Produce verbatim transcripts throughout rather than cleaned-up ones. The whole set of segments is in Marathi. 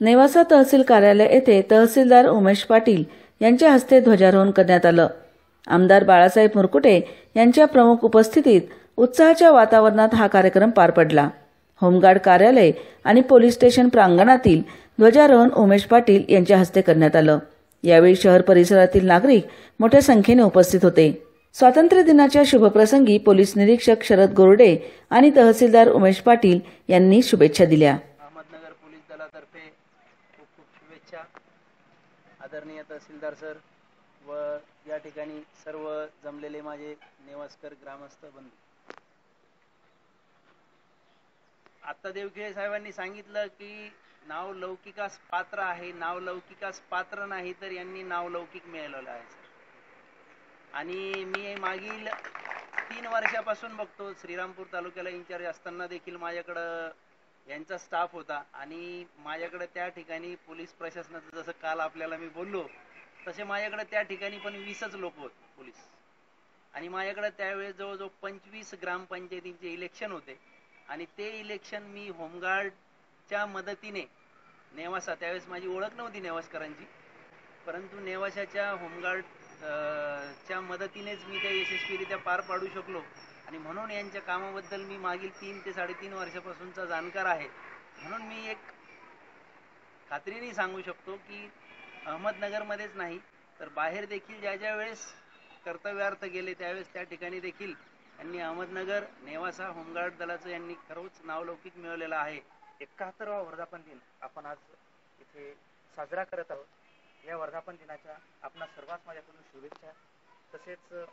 नेवासा तहसील कार्यालय येथे तहसीलदार उमेश पाटील यांच्या हस्ते ध्वजारोहण करण्यात आलं। आमदार बाळासाहेब मुरकुटे यांच्या प्रमुख उपस्थितीत उत्साहाच्या वातावरणात हा कार्यक्रम पार पडला। होमगार्ड कार्यालय आणि पोलीस स्टेशन प्रांगणातील ध्वजारोहण उमेश पाटील यांच्या हस्ते करण्यात आलं। यावेळी शहर परिसरातील नागरिक मोठ्या संख्येने उपस्थित होते। स्वातंत्र्य दिनाच्या शुभप्रसंगी पोलीस निरीक्षक शरद गोरडे आणि तहसीलदार उमेश पाटील यांनी शुभेच्छा दिल्या। अहमदनगर पोलीस दलातर्फे खूप खूप शुभेच्छा। आदरणीय तहसीलदार सर व या ठिकाणी सर्व जमलेले माझे नेवासकर ग्रामस्थ बंधू। आता देवखेडे साहेबांनी सांगितलं की नाव लौकिकास पात्र आहे, नाव लौकिकास पात्र नाही तर यांनी नाव लौकिक मिळवलेलं आहे सर। आणि मी मागील तीन वर्षापासून बघतो, श्रीरामपूर तालुक्याला इन्चार्ज असताना देखील माझ्याकडं यांचा स्टाफ होता आणि माझ्याकडे त्या ठिकाणी पोलीस प्रशासनाचं जसं काल आपल्याला मी बोललो तसे माझ्याकडे त्या ठिकाणी पण वीसच लोक होते पोलीस। आणि माझ्याकडे त्यावेळेस जवळजवळ पंचवीस ग्रामपंचायतींचे इलेक्शन होते आणि ते इलेक्शन मी होमगार्डच्या मदतीने नेवासा, त्यावेळेस माझी ओळख नव्हती नेवासकरांची, परंतु नेवासाच्या होमगार्ड च्या मदतीनेच मी ते यशस्वीरित्या पार पाडू शकलो। आणि म्हणून यांच्या कामाबद्दल मी मागील तीन ते साडेतीन वर्षापासूनचा जाणकार आहे। म्हणून मी एक खात्रीने सांगू शकतो की अहमदनगरमध्येच नाही तर बाहेर देखील ज्या ज्या वेळेस कर्तव्यार्थ गेले त्यावेळेस त्या ठिकाणी देखील यांनी अहमदनगर नेवासा होमगार्ड दलाचं यांनी खरंच नावलौकिक मिळवलेलं आहे। एकाहत्तरावा वर्धापन दिन आपण आज इथे साजरा करत आहोत। या वर्धापन दिनाच्या आपणा सर्वांस माझ्याकडून शुभेच्छा। तसेच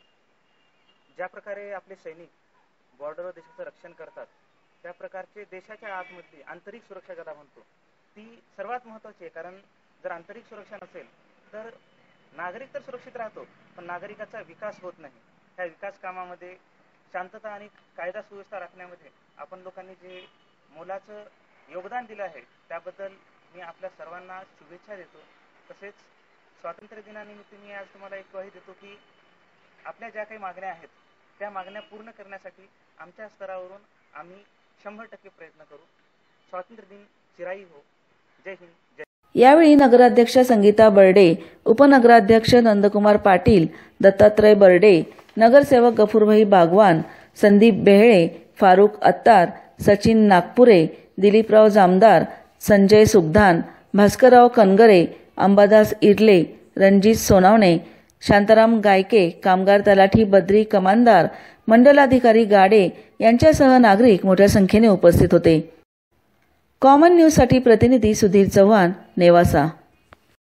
ज्या प्रकारे आपले सैनिक बॉर्डरवर देशाचं रक्षण करतात त्या प्रकारचे देशाच्या आतमधली आंतरिक सुरक्षा ज्याला म्हणतो ती सर्वात महत्त्वाची आहे। कारण जर आंतरिक सुरक्षा नसेल तर नागरिक तर सुरक्षित राहतो पण नागरिकाचा विकास होत नाही। ह्या विकास कामामध्ये शांतता आणि कायदा सुव्यवस्था राखण्यामध्ये आपण लोकांनी जे मोलाचं योगदान दिलं आहे त्याबद्दल मी आपल्या सर्वांना शुभेच्छा देतो। तसेच स्वातंत्र्य दिनानिमित्त मी आज तुम्हाला एक ग्वाही देतो की आपल्या ज्या काही मागण्या आहेत त्या मागण्या पूर्ण करण्यासाठी आमच्या स्तरावरून आम्ही शंभर टक्के प्रयत्न करू। स्वातंत्र्य दिन चिराई हो। जय हिंद, जय। यावेळी नगराध्यक्ष संगीता बर्डे, उपनगराध्यक्ष नंदकुमार पाटील, दत्तात्रय बर्डे, नगरसेवक गफूरभाई बागवान, संदीप बेहळे, फारुख अत्तार, सचिन नागपुरे, दिलीपराव जामदार, संजय सुगधान, भास्करराव कनगरे, अंबादास इर्ले, रणजित सोनावणे, शांताराम गायके, कामगार तलाठी बद्री कमानदार, मंडलाधिकारी गाडे यांच्यासह नागरिक मोठ्या संख्येने उपस्थित होते। कॉमन न्यूज साठी प्रतिनिधी सुधीर चव्हाण, नेवासा।